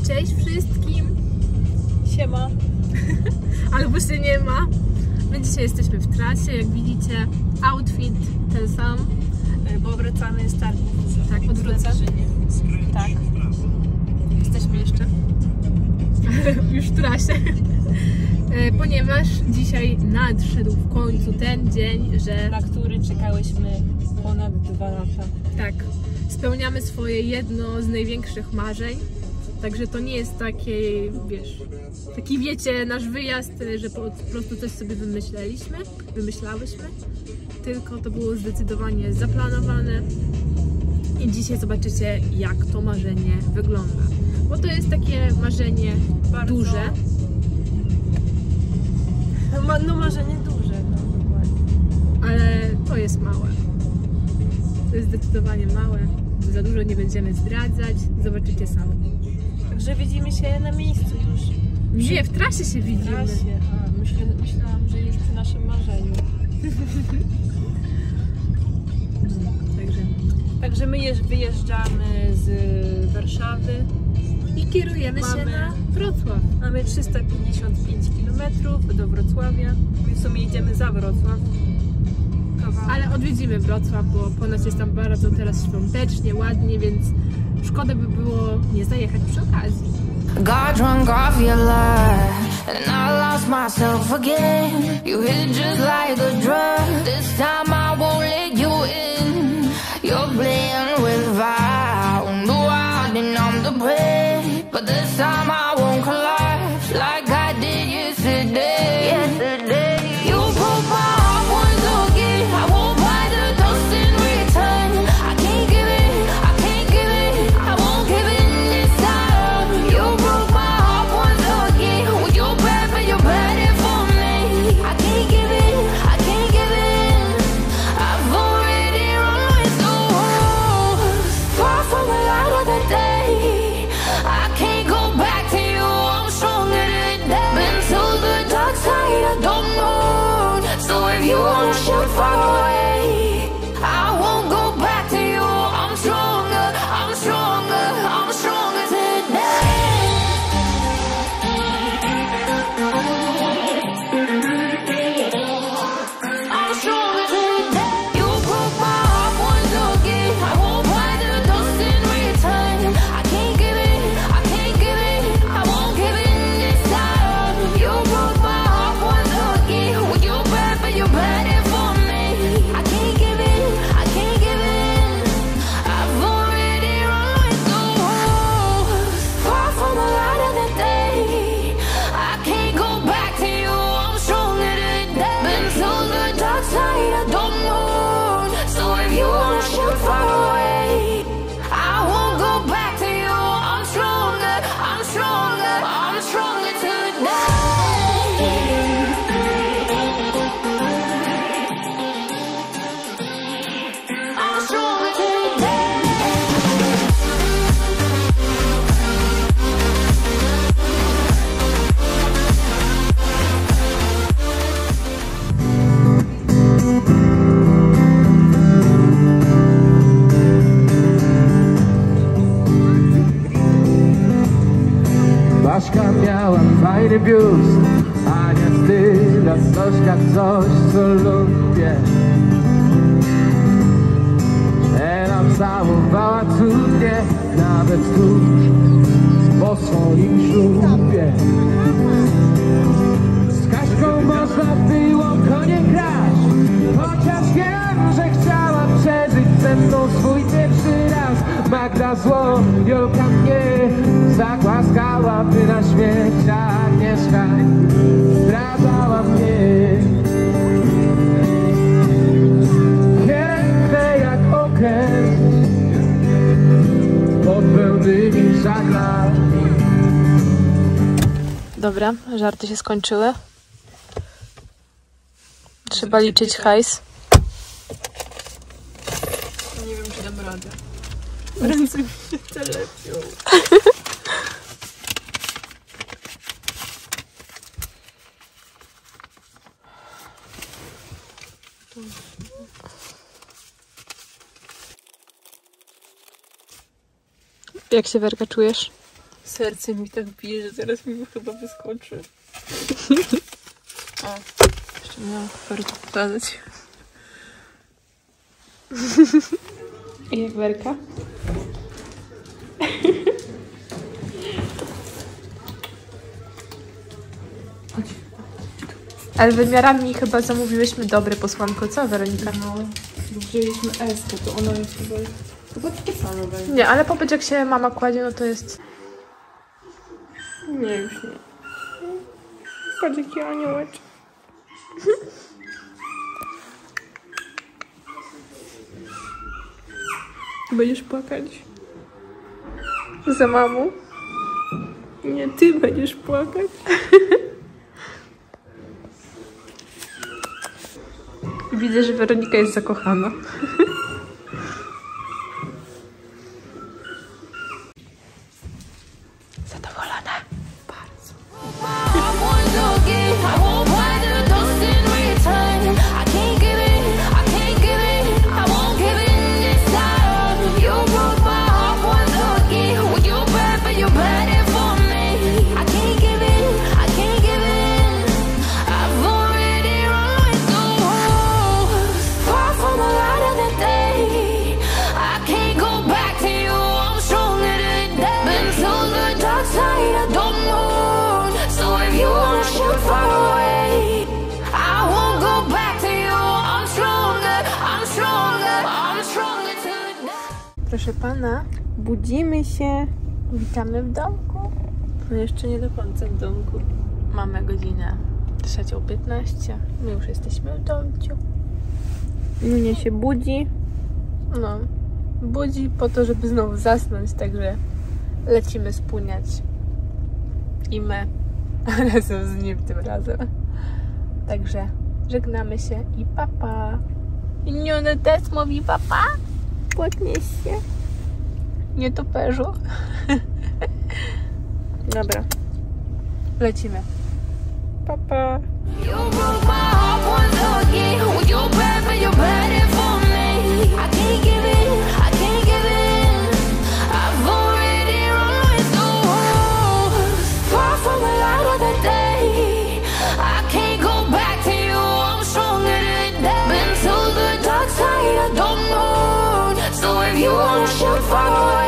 Cześć wszystkim! Siema. Albo się nie ma. My dzisiaj jesteśmy w trasie, jak widzicie. Outfit ten sam. Bo wracamy z targów. Tak, odwrócę. Tak. Jesteśmy jeszcze już w trasie. Ponieważ dzisiaj nadszedł w końcu ten dzień, Na który czekałyśmy ponad 2 lata. tak, spełniamy swoje jedno z największych marzeń. Także to nie jest takie, taki wiecie, nasz wyjazd, że po prostu coś sobie wymyślałyśmy, tylko to było zdecydowanie zaplanowane i dzisiaj zobaczycie, jak to marzenie wygląda. Bo to jest takie marzenie Bardzo duże. No marzenie duże, no dokładnie. Ale to jest małe. To jest zdecydowanie małe. Za dużo nie będziemy zdradzać. Zobaczycie sami. Także widzimy się na miejscu już. Nie, w trasie się W widzimy. trasie. Myślałam, że już przy naszym marzeniu. Także my wyjeżdżamy z Warszawy I kierujemy się na Wrocław. Mamy 355 km do Wrocławia. W sumie idziemy za Wrocław. Kawałek. Ale odwiedzimy Wrocław, bo ponoć jest tam bardzo teraz świątecznie, ładnie, więc szkoda by było nie zajechać przy okazji. Got drunk off your life, and I lost myself again. You hit just like a drug. This time I won't let you in. You're playing with fire. No, I didn't on the break, but this time I won't collapse like I did yesterday. You broke my heart once again. I won't buy the dust in return. I can't give it, I can't give it, I won't give it this time. You broke my heart once again. Well, you're bad, but you're bad it for me. I can't give it, I can't give it. I've already run with the wolves. Far from the light of the day. I can't go back to you, I'm stronger today. Been to the dark side, I don't know. So if you wanna shoot far away, I won't go back to you. I'm stronger, I'm stronger, I'm stronger today. I'm stronger today. You broke my heart once again. I won't buy the dust in return. I can't give it, I can't give it, I won't give it this time. You broke my heart once again. Well, you're bad, but you're bad it for me. I can't give it, I can't give it. I've already run with the wolves. Far from the light of the day. I can't go back to you, I'm stronger today. Been to the dark side, I don't know. So if you wanna shoot far away, I won't go back to you. I'm stronger, I'm stronger, I'm stronger today. I'm stronger today. Baszka miała fajny biust, a nie styl, a Zośka coś, co lubię. Ela całowała cudnie, nawet tuż po swoim ślubie. Z Kaśką można było konie grać, chociaż wiem, że chciała przeżyć ze mną swój pierwszy raz. Magda zło, Jolka mnie zagłaskała, by na śmieciach mieszkać. Zdradzała mnie piękne jak okres pod pełnymi żaglami. Dobra, żarty się skończyły. Trzeba liczyć hajs. Nie wiem, czy dam radę. Ręce mi się telepią. Jak się Werka czujesz? Serce mi tak bije, że zaraz mi chyba wyskoczy. O, jeszcze miałam kopertę pokazać. I jak Werka? Ale wymiarami chyba zamówiłyśmy dobre posłanko, co Weronika? No, wzięliśmy eskę, to ona jest chyba takie same będzie. Nie, ale popatrz jak się mama kładzie, no to jest... Nie, już nie. Patrz jaki aniołeczek. Będziesz płakać? Za mamą? Nie, ty będziesz płakać. Widzę, że Weronika jest zakochana. Zadowolona? Bardzo. Proszę pana, Budzimy się. witamy w domku. No jeszcze nie do końca w domku. Mamy godzinę 3:15. My już jesteśmy w domciu. Junia się budzi. No, budzi po to, żeby znowu zasnąć, także lecimy spłoniać. I my razem z nim tym razem. Także żegnamy się i papa. I Niuna też mówi papa. Płaknie się. Nie toperzu. Dobra. Lecimy. Papa. You broke my heart once again. Well, you're bad, but you're bad it for me. I can't give in, I can't give in. I've already run with the wolves. Far from the light of the day. I can't go back to you. I'm stronger today. Been to the dark side of the moon. So if you wanna shoot, far away.